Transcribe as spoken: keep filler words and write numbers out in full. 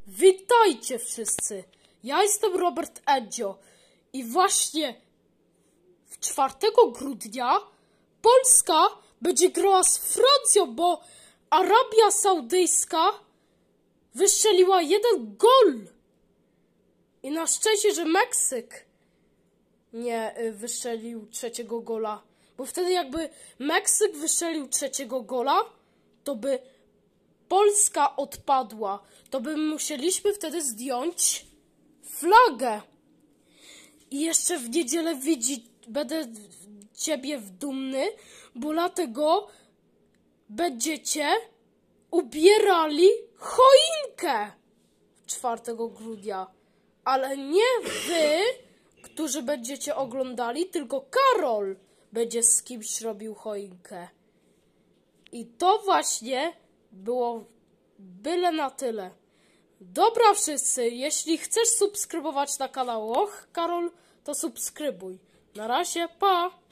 Witajcie wszyscy! Ja jestem Robert Edzio i właśnie w czwartego grudnia Polska będzie grała z Francją, bo Arabia Saudyjska wystrzeliła jeden gol. I na szczęście, że Meksyk nie wystrzelił trzeciego gola. Bo wtedy jakby Meksyk wystrzelił trzeciego gola, to by Polska odpadła. To by musieliśmy wtedy zdjąć flagę. I jeszcze w niedzielę widzi, będę ciebie dumny, bo dlatego będziecie ubierali choinkę czwartego grudnia. Ale nie wy, którzy będziecie oglądali, tylko Karol będzie z kimś robił choinkę. I to właśnie było byle na tyle. Dobra wszyscy, jeśli chcesz subskrybować na kanał Och Karol, to subskrybuj. Na razie, pa!